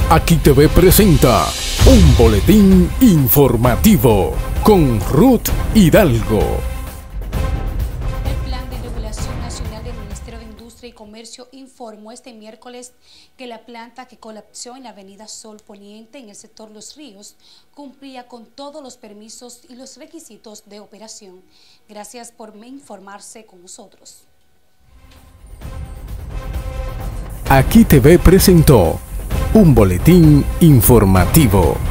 Aquí TV presenta un boletín informativo con Ruth Hidalgo. El Plan de Regulación Nacional del Ministerio de Industria y Comercio informó este miércoles que la planta que colapsó en la avenida Sol Poniente en el sector Los Ríos cumplía con todos los permisos y los requisitos de operación. Gracias por informarse con nosotros. Aquí TV presentó un boletín informativo.